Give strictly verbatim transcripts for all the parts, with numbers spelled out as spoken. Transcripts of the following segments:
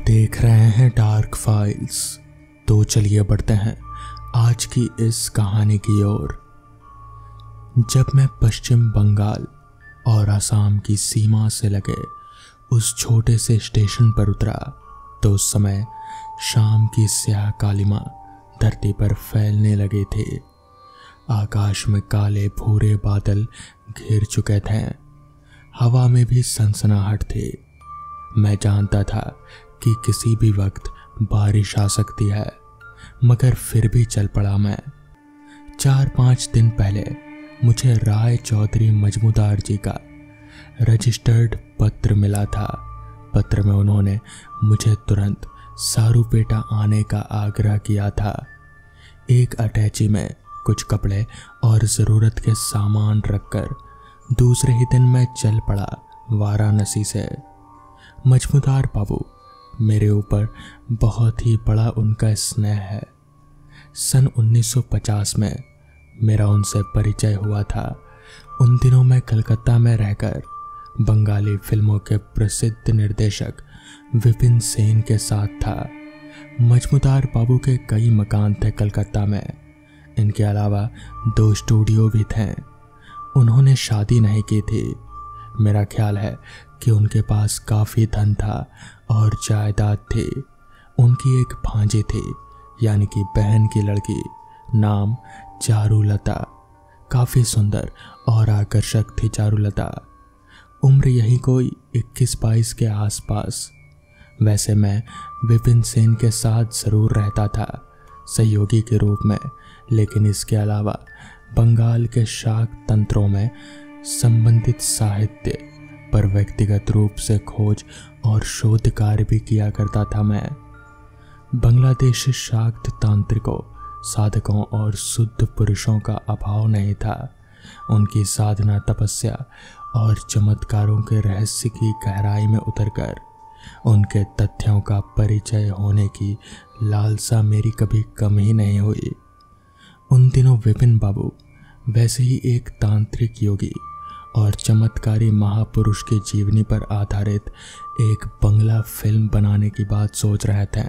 देख रहे हैं डार्क फाइल्स। तो चलिए बढ़ते हैं आज की इस कहानी की ओर। जब मैं पश्चिम बंगाल और असम की सीमा से लगे उस छोटे से स्टेशन पर उतरा तो उस समय शाम की स्याह कालिमा धरती पर फैलने लगे थे। आकाश में काले भूरे बादल घिर चुके थे, हवा में भी सनसनाहट थी। मैं जानता था कि किसी भी वक्त बारिश आ सकती है, मगर फिर भी चल पड़ा मैं। चार पाँच दिन पहले मुझे राय चौधरी मजमूदार जी का रजिस्टर्ड पत्र मिला था। पत्र में उन्होंने मुझे तुरंत सारूपेटा आने का आग्रह किया था। एक अटैची में कुछ कपड़े और ज़रूरत के सामान रखकर दूसरे ही दिन मैं चल पड़ा वाराणसी से। मजमूदार बाबू, मेरे ऊपर बहुत ही बड़ा उनका स्नेह है। सन उन्नीस सौ पचास में मेरा उनसे परिचय हुआ था। उन दिनों मैं कलकत्ता में रहकर बंगाली फिल्मों के प्रसिद्ध निर्देशक विपिन सेन के साथ था। मजमूदार बाबू के कई मकान थे कलकत्ता में। इनके अलावा दो स्टूडियो भी थे। उन्होंने शादी नहीं की थी। मेरा ख्याल है कि उनके पास काफ़ी धन था और जायदाद थी। उनकी एक भांजी थी, यानी कि बहन की लड़की, नाम चारुलता। काफ़ी सुंदर और आकर्षक थी चारुलता। उम्र यही कोई इक्कीस बाईस के आसपास। वैसे मैं विपिन सेन के साथ ज़रूर रहता था, सहयोगी के रूप में, लेकिन इसके अलावा बंगाल के शाक तंत्रों में संबंधित साहित्य पर व्यक्तिगत रूप से खोज और शोध कार्य भी किया करता था मैं। बांग्लादेशी शाक्त तांत्रिकों, साधकों और शुद्ध पुरुषों का अभाव नहीं था। उनकी साधना, तपस्या और चमत्कारों के रहस्य की गहराई में उतरकर उनके तथ्यों का परिचय होने की लालसा मेरी कभी कम ही नहीं हुई। उन दिनों विपिन बाबू वैसे ही एक तांत्रिक योगी और चमत्कारी महापुरुष की जीवनी पर आधारित एक बंगला फिल्म बनाने की बात सोच रहे थे।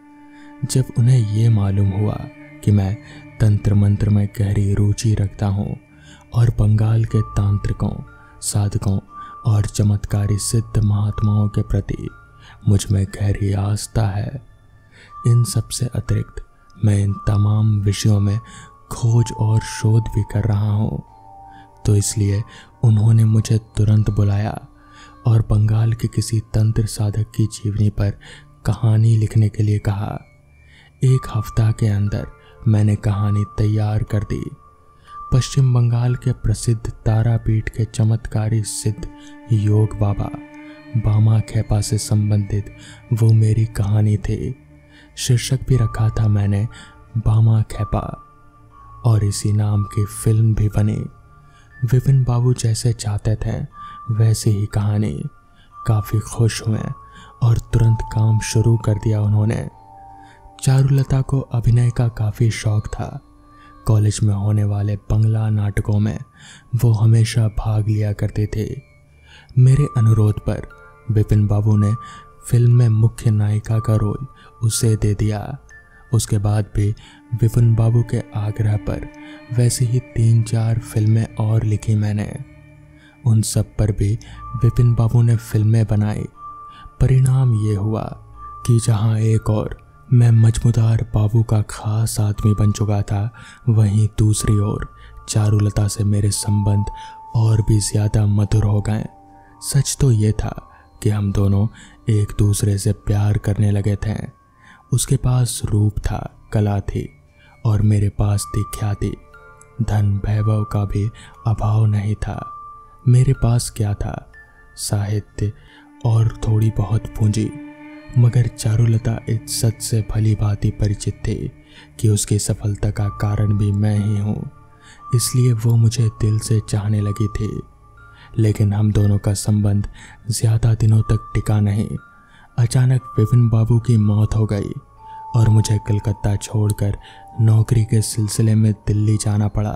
जब उन्हें ये मालूम हुआ कि मैं तंत्र मंत्र में गहरी रुचि रखता हूँ और बंगाल के तांत्रिकों, साधकों और चमत्कारी सिद्ध महात्माओं के प्रति मुझ में गहरी आस्था है, इन सब से अतिरिक्त मैं इन तमाम विषयों में खोज और शोध भी कर रहा हूँ, तो इसलिए उन्होंने मुझे तुरंत बुलाया और बंगाल के किसी तंत्र साधक की जीवनी पर कहानी लिखने के लिए कहा। एक हफ्ता के अंदर मैंने कहानी तैयार कर दी। पश्चिम बंगाल के प्रसिद्ध तारापीठ के चमत्कारी सिद्ध योग बाबा बामा खेपा से संबंधित वो मेरी कहानी थी। शीर्षक भी रखा था मैंने बामा खेपा, और इसी नाम की फिल्म भी बनी। विपिन बाबू जैसे चाहते थे वैसे ही कहानी। काफ़ी खुश हुए और तुरंत काम शुरू कर दिया उन्होंने। चारुलता को अभिनय का काफ़ी शौक था। कॉलेज में होने वाले बंगला नाटकों में वो हमेशा भाग लिया करते थे। मेरे अनुरोध पर विपिन बाबू ने फिल्म में मुख्य नायिका का रोल उसे दे दिया। उसके बाद भी विपिन बाबू के आग्रह पर वैसे ही तीन चार फिल्में और लिखी मैंने। उन सब पर भी विपिन बाबू ने फिल्में बनाई। परिणाम ये हुआ कि जहां एक और मैं मजमूदार बाबू का खास आदमी बन चुका था, वहीं दूसरी ओर चारुलता से मेरे संबंध और भी ज़्यादा मधुर हो गए। सच तो ये था कि हम दोनों एक दूसरे से प्यार करने लगे थे। उसके पास रूप था, कला थी, और मेरे पास थी ख्याति। धन वैभव का भी अभाव नहीं था। मेरे पास क्या था? साहित्य और थोड़ी बहुत पूंजी। मगर चारुलता इज्जत से भली भांति परिचित थी कि उसकी सफलता का कारण भी मैं ही हूँ, इसलिए वो मुझे दिल से चाहने लगी थी। लेकिन हम दोनों का संबंध ज़्यादा दिनों तक टिका नहीं। अचानक विपिन बाबू की मौत हो गई और मुझे कलकत्ता छोड़कर नौकरी के सिलसिले में दिल्ली जाना पड़ा।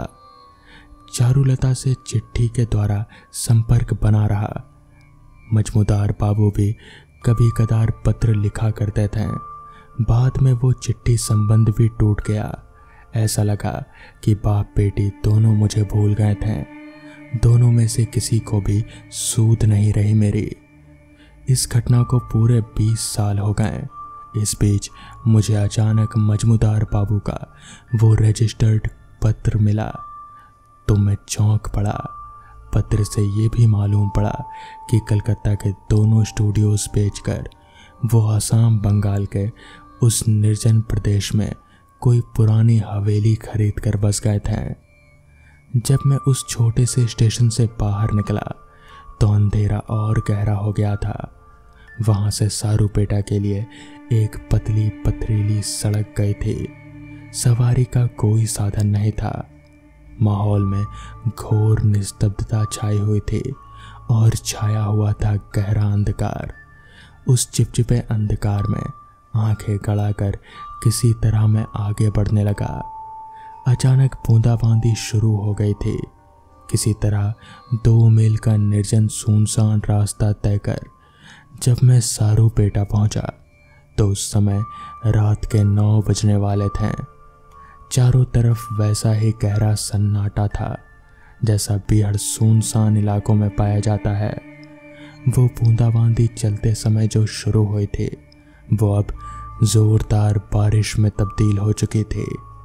चारुलता से चिट्ठी के द्वारा संपर्क बना रहा। मजमूदार बाबू भी कभी कदार पत्र लिखा करते थे। बाद में वो चिट्ठी संबंध भी टूट गया। ऐसा लगा कि बाप बेटी दोनों मुझे भूल गए थे। दोनों में से किसी को भी सूध नहीं रही मेरी। इस घटना को पूरे बीस साल हो गए। इस बीच मुझे अचानक मजमूदार बाबू का वो रजिस्टर्ड पत्र मिला तो मैं चौंक पड़ा। पत्र से ये भी मालूम पड़ा कि कलकत्ता के दोनों स्टूडियोज बेचकर वो आसाम बंगाल के उस निर्जन प्रदेश में कोई पुरानी हवेली खरीद कर बस गए थे। जब मैं उस छोटे से स्टेशन से बाहर निकला तो अंधेरा और गहरा हो गया था। वहां से सारूपेटा के लिए एक पतली पथरीली सड़क गई थी। सवारी का कोई साधन नहीं था। माहौल में घोर निस्तब्धता छाई हुई थी और छाया हुआ था गहरा अंधकार। उस चिपचिपे अंधकार में आंखें गड़ाकर किसी तरह मैं आगे बढ़ने लगा। अचानक बूंदाबांदी शुरू हो गई थी। किसी तरह दो मील का निर्जन सुनसान रास्ता तय कर जब मैं सारूपेटा पहुंचा तो उस समय रात के नौ बजने वाले थे। चारों तरफ वैसा ही गहरा सन्नाटा था जैसा बेहद सुनसान इलाकों में पाया जाता है। वो बूंदाबांदी चलते समय जो शुरू हुई थी वो अब जोरदार बारिश में तब्दील हो चुकी थी।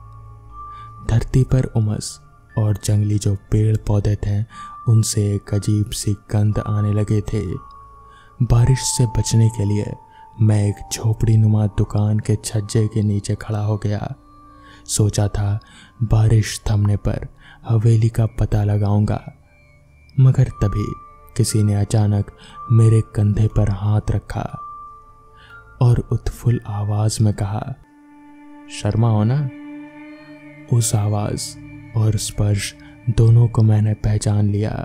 धरती पर उमस और जंगली जो पेड़ पौधे थे उनसे एक अजीब सी गंध आने लगे थे। बारिश से बचने के लिए मैं एक झोपड़ी नुमा दुकान के छज्जे के नीचे खड़ा हो गया। सोचा था बारिश थमने पर हवेली का पता लगाऊंगा, मगर तभी किसी ने अचानक मेरे कंधे पर हाथ रखा और उत्फुल्ल आवाज में कहा, शर्मा हो ना? उस आवाज और स्पर्श दोनों को मैंने पहचान लिया।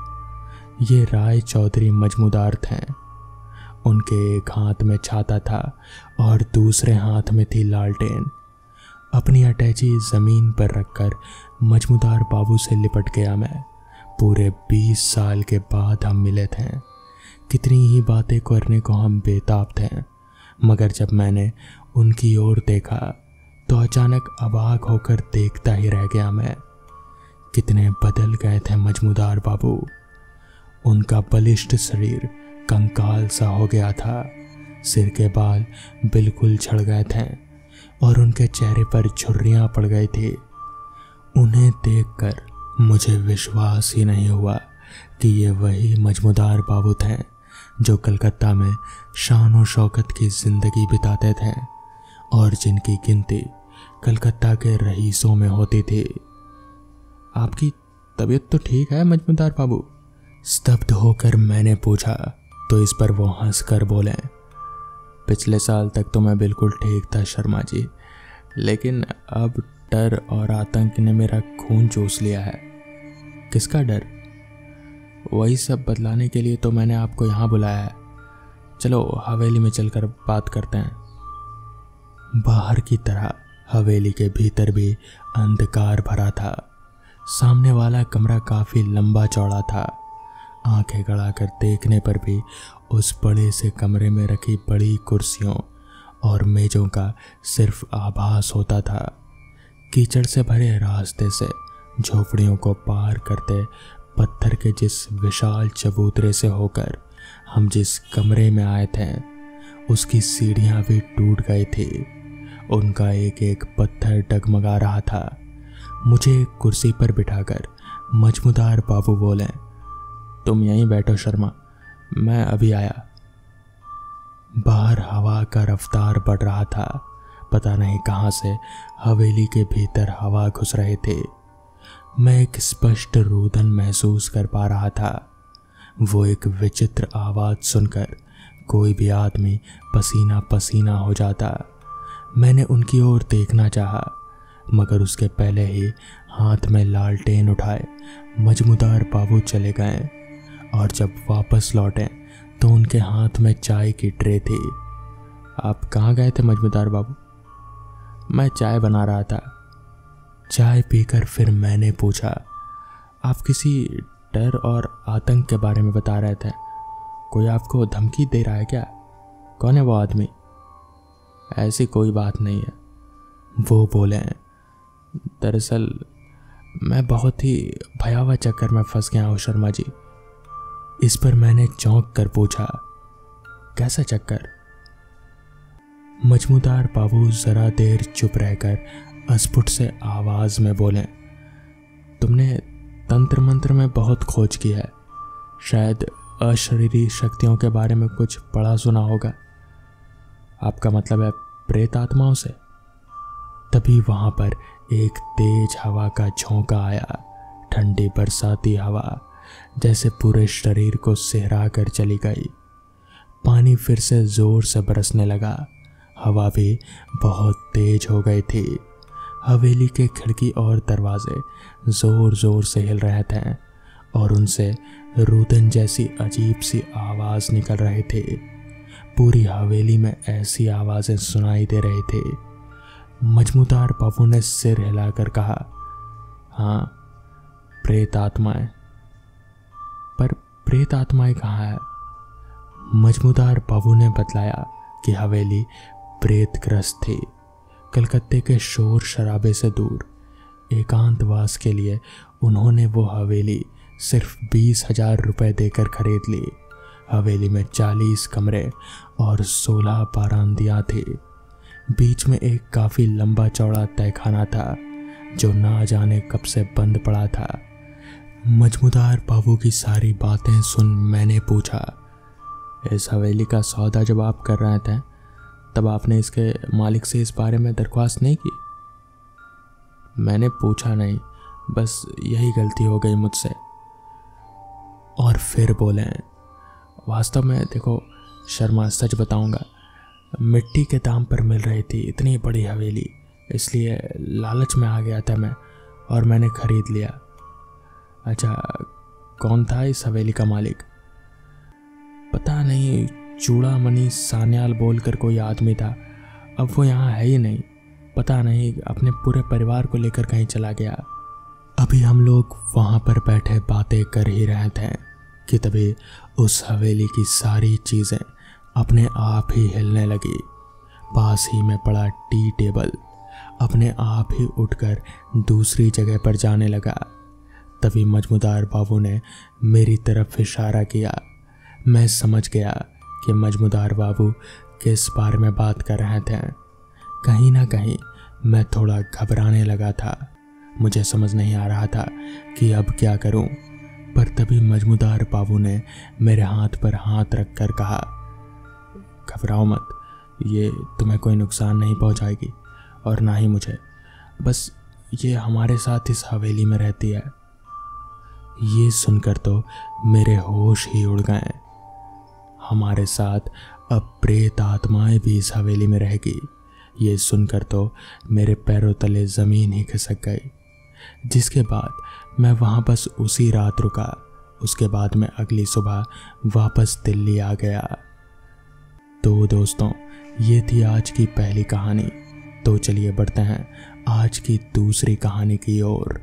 ये राय चौधरी मजमूदार थे। उनके एक हाथ में छाता था और दूसरे हाथ में थी लालटेन। अपनी अटैची जमीन पर रखकर मजमूदार बाबू से लिपट गया मैं। पूरे बीस साल के बाद हम मिले थे। कितनी ही बातें करने को हम बेताब थे, मगर जब मैंने उनकी ओर देखा तो अचानक अबाक होकर देखता ही रह गया मैं। कितने बदल गए थे मजमूदार बाबू। उनका बलिष्ठ शरीर कंकाल सा हो गया था। सिर के बाल बिल्कुल झड़ गए थे और उनके चेहरे पर झुर्रियां पड़ गई थी। उन्हें देखकर मुझे विश्वास ही नहीं हुआ कि ये वही मजमूदार बाबू थे जो कलकत्ता में शान और शौकत की जिंदगी बिताते थे और जिनकी गिनती कलकत्ता के रईसों में होती थी। आपकी तबीयत तो ठीक है मजमूदार बाबू? स्तब्ध होकर मैंने पूछा तो इस पर वो हंसकर बोले, पिछले साल तक तो मैं बिल्कुल ठीक था शर्मा जी, लेकिन अब डर और आतंक ने मेरा खून चूस लिया है। किसका डर? वही सब बदलाने के लिए तो मैंने आपको यहाँ बुलाया है। चलो हवेली में चलकर बात करते हैं। बाहर की तरह हवेली के भीतर भी अंधकार भरा था। सामने वाला कमरा काफी लंबा चौड़ा था। आंखें गड़ाकर देखने पर भी उस बड़े से कमरे में रखी बड़ी कुर्सियों और मेजों का सिर्फ आभास होता था। कीचड़ से भरे रास्ते से झोपड़ियों को पार करते पत्थर के जिस विशाल चबूतरे से होकर हम जिस कमरे में आए थे उसकी सीढ़ियां भी टूट गई थी। उनका एक एक पत्थर डगमगा रहा था। मुझे एक कुर्सी पर बिठाकर मजमूदार बाबू बोले, तुम यहीं बैठो शर्मा, मैं अभी आया। बाहर हवा का रफ्तार बढ़ रहा था। पता नहीं कहां से हवेली के भीतर हवा घुस रहे थे। मैं एक स्पष्ट रुदन महसूस कर पा रहा था। वो एक विचित्र आवाज सुनकर कोई भी आदमी पसीना पसीना हो जाता। मैंने उनकी ओर देखना चाहा, मगर उसके पहले ही हाथ में लालटेन उठाए मजमूदार बाबू चले गए और जब वापस लौटे तो उनके हाथ में चाय की ट्रे थी। आप कहाँ गए थे मजमूदार बाबू? मैं चाय बना रहा था। चाय पीकर फिर मैंने पूछा, आप किसी डर और आतंक के बारे में बता रहे थे, कोई आपको धमकी दे रहा है क्या? कौन है वो आदमी? ऐसी कोई बात नहीं है, वो बोले। दरअसल मैं बहुत ही भयावह चक्कर में फंस गया हूँ शर्मा जी। इस पर मैंने चौंक कर पूछा, कैसा चक्कर? मजमूदार बाबू जरा देर चुप रहकर अस्फुट से आवाज में बोले, तुमने तंत्र मंत्र में बहुत खोज की है, शायद अशरीरी शक्तियों के बारे में कुछ पढ़ा सुना होगा। आपका मतलब है प्रेत आत्माओं से? तभी वहां पर एक तेज हवा का झोंका आया, ठंडी बरसाती हवा, जैसे पूरे शरीर को सिहरा कर चली गई। पानी फिर से जोर से बरसने लगा, हवा भी बहुत तेज हो गई थी। हवेली के खिड़की और दरवाजे जोर जोर से हिल रहे थे और उनसे रुदन जैसी अजीब सी आवाज निकल रही थी। पूरी हवेली में ऐसी आवाजें सुनाई दे रही थी। मजमूदार बाबू ने सिर हिलाकर कहा, हाँ, प्रेत आत्माएं। पर प्रेत आत्माएं कहाँ है? मजमूदार बाबू ने बतलाया कि हवेली प्रेतग्रस्त थी। कलकत्ते के शोर शराबे से दूर एकांतवास के लिए उन्होंने वो हवेली सिर्फ बीस हजार रुपये देकर खरीद ली। हवेली में चालीस कमरे और सोलह बारांदियाँ थी। बीच में एक काफ़ी लंबा चौड़ा तहखाना था जो ना जाने कब से बंद पड़ा था। मजमूदार बाबू की सारी बातें सुन मैंने पूछा, इस हवेली का सौदा जब आप कर रहे थे तब आपने इसके मालिक से इस बारे में दरख्वास्त नहीं की? मैंने पूछा नहीं, बस यही गलती हो गई मुझसे। और फिर बोले, वास्तव में देखो शर्मा, सच बताऊंगा, मिट्टी के दाम पर मिल रही थी इतनी बड़ी हवेली, इसलिए लालच में आ गया था मैं और मैंने खरीद लिया। अच्छा, कौन था इस हवेली का मालिक? पता नहीं, चूड़ामणि सान्याल बोलकर कोई आदमी था। अब वो यहाँ है ही नहीं, पता नहीं अपने पूरे परिवार को लेकर कहीं चला गया। अभी हम लोग वहाँ पर बैठे बातें कर ही रहे थे कि तभी उस हवेली की सारी चीज़ें अपने आप ही हिलने लगी। पास ही में पड़ा टी टेबल अपने आप ही उठकर दूसरी जगह पर जाने लगा। तभी मजमूदार बाबू ने मेरी तरफ इशारा किया। मैं समझ गया कि मजमूदार बाबू किस बारे में बात कर रहे थे। कहीं ना कहीं मैं थोड़ा घबराने लगा था। मुझे समझ नहीं आ रहा था कि अब क्या करूं। पर तभी मजमूदार बाबू ने मेरे हाथ पर हाथ रखकर कहा, घबराओ मत, ये तुम्हें कोई नुकसान नहीं पहुंचाएगी और ना ही मुझे। बस ये हमारे साथ इस हवेली में रहती है। ये सुनकर तो मेरे होश ही उड़ गए। हमारे साथ अब प्रेत आत्माएं भी इस हवेली में रहेगी, ये सुनकर तो मेरे पैरों तले ज़मीन ही खिसक गई। जिसके बाद मैं वहाँ बस उसी रात रुका। उसके बाद मैं अगली सुबह वापस दिल्ली आ गया। तो दोस्तों, ये थी आज की पहली कहानी। तो चलिए बढ़ते हैं आज की दूसरी कहानी की ओर।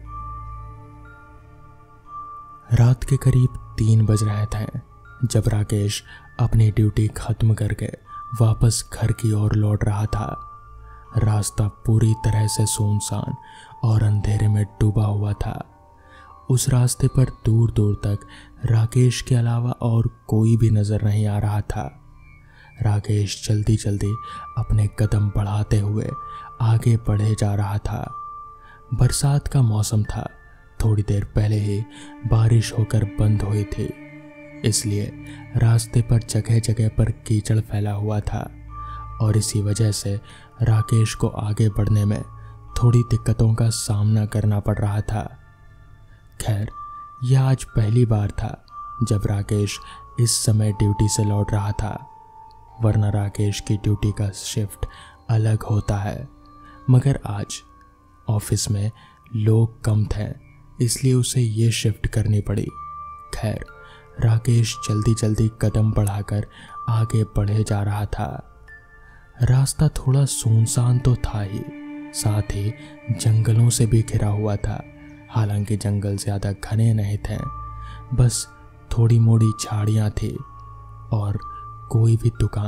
रात के करीब तीन बज रहे थे जब राकेश अपनी ड्यूटी खत्म करके वापस घर की ओर लौट रहा था। रास्ता पूरी तरह से सुनसान और अंधेरे में डूबा हुआ था। उस रास्ते पर दूर दूर तक राकेश के अलावा और कोई भी नजर नहीं आ रहा था। राकेश जल्दी जल्दी अपने कदम बढ़ाते हुए आगे बढ़े जा रहा था। बरसात का मौसम था। थोड़ी देर पहले ही बारिश होकर बंद हुई थी, इसलिए रास्ते पर जगह जगह पर कीचड़ फैला हुआ था और इसी वजह से राकेश को आगे बढ़ने में थोड़ी दिक्कतों का सामना करना पड़ रहा था। खैर, यह आज पहली बार था जब राकेश इस समय ड्यूटी से लौट रहा था, वरना राकेश की ड्यूटी का शिफ्ट अलग होता है। मगर आज ऑफिस में लोग कम थे, इसलिए उसे ये शिफ्ट करनी पड़ी। खैर, राकेश जल्दी जल्दी कदम बढ़ाकर आगे बढ़े जा रहा था। रास्ता थोड़ा सुनसान तो था ही, साथ ही जंगलों से भी घिरा हुआ था। हालांकि जंगल ज़्यादा घने नहीं थे, बस थोड़ी मोड़ी झाड़ियाँ थी और कोई भी दुकान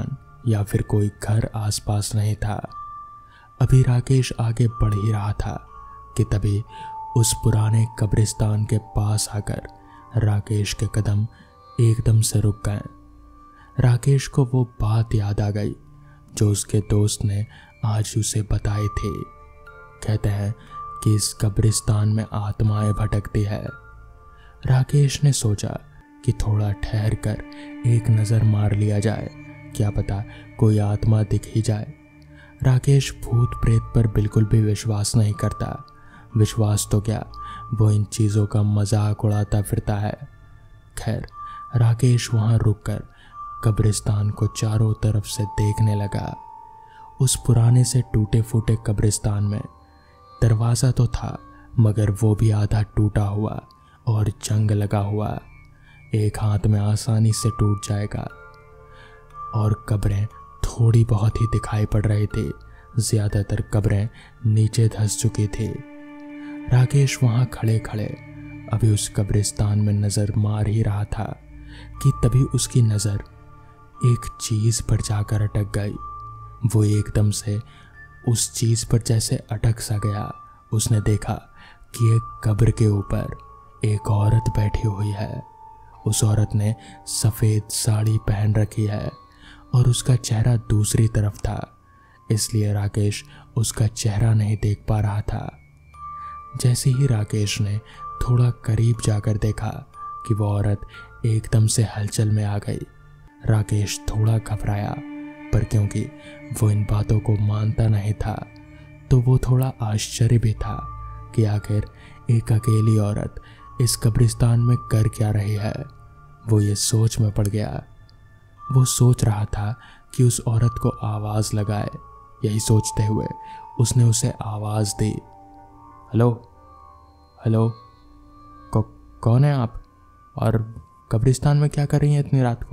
या फिर कोई घर आसपास नहीं था। अभी राकेश आगे बढ़ ही रहा था कि तभी उस पुराने कब्रिस्तान के पास आकर राकेश के कदम एकदम से रुक गए। राकेश को वो बात याद आ गई जो उसके दोस्त ने आज उसे बताई थी। कहते हैं कि इस कब्रिस्तान में आत्माएं भटकती है। राकेश ने सोचा कि थोड़ा ठहर कर एक नज़र मार लिया जाए, क्या पता कोई आत्मा दिख ही जाए। राकेश भूत प्रेत पर बिल्कुल भी विश्वास नहीं करता। विश्वास तो क्या, वो इन चीज़ों का मजाक उड़ाता फिरता है। खैर, राकेश वहाँ रुककर कब्रिस्तान को चारों तरफ से देखने लगा। उस पुराने से टूटे फूटे कब्रिस्तान में दरवाज़ा तो था, मगर वो भी आधा टूटा हुआ और जंग लगा हुआ। एक हाथ में आसानी से टूट जाएगा। और कब्रें थोड़ी बहुत ही दिखाई पड़ रही थी, ज़्यादातर कब्रें नीचे धंस चुकी थी। राकेश वहाँ खड़े खड़े अभी उस कब्रिस्तान में नज़र मार ही रहा था कि तभी उसकी नज़र एक चीज़ पर जाकर अटक गई। वो एकदम से उस चीज़ पर जैसे अटक सा गया। उसने देखा कि एक कब्र के ऊपर एक औरत बैठी हुई है। उस औरत ने सफ़ेद साड़ी पहन रखी है और उसका चेहरा दूसरी तरफ था, इसलिए राकेश उसका चेहरा नहीं देख पा रहा था। जैसे ही राकेश ने थोड़ा करीब जाकर देखा कि वो औरत एकदम से हलचल में आ गई। राकेश थोड़ा घबराया, पर क्योंकि वो इन बातों को मानता नहीं था तो वो थोड़ा आश्चर्य भी था कि आखिर एक अकेली औरत इस कब्रिस्तान में कर क्या रही है। वो ये सोच में पड़ गया। वो सोच रहा था कि उस औरत को आवाज़ लगाए। यही सोचते हुए उसने उसे आवाज़ दी, हेलो हेलो, कौ, कौन है आप और कब्रिस्तान में क्या कर रही हैं इतनी रात को?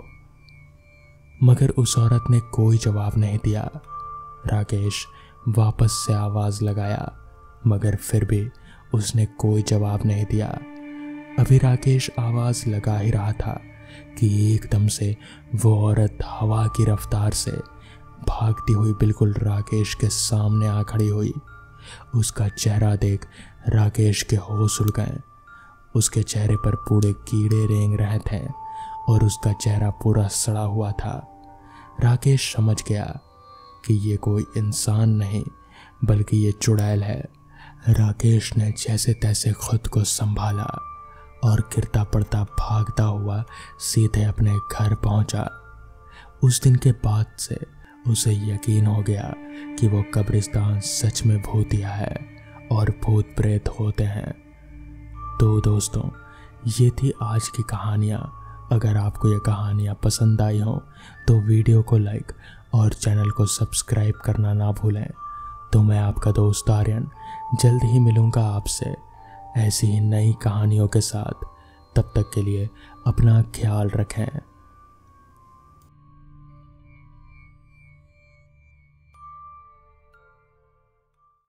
मगर उस औरत ने कोई जवाब नहीं दिया। राकेश वापस से आवाज़ लगाया, मगर फिर भी उसने कोई जवाब नहीं दिया। अभी राकेश आवाज़ लगा ही रहा था कि एकदम से वो औरत हवा की रफ्तार से भागती हुई बिल्कुल राकेश के सामने आ खड़ी हुई। उसका चेहरा देख राकेश के होश उड़ गए। उसके चेहरे पर पूरे कीड़े रेंग रहे थे और उसका चेहरा पूरा सड़ा हुआ था। राकेश समझ गया कि ये कोई इंसान नहीं बल्कि ये चुड़ैल है। राकेश ने जैसे तैसे खुद को संभाला और गिरता पड़ता भागता हुआ सीधे अपने घर पहुंचा। उस दिन के बाद से उसे यकीन हो गया कि वो कब्रिस्तान सच में भूतिया है और भूत प्रेत होते हैं। तो दोस्तों, ये थी आज की कहानियाँ। अगर आपको ये कहानियाँ पसंद आई हों तो वीडियो को लाइक और चैनल को सब्सक्राइब करना ना भूलें। तो मैं आपका दोस्त आर्यन जल्द ही मिलूँगा आपसे ऐसी ही नई कहानियों के साथ। तब तक के लिए अपना ख्याल रखें।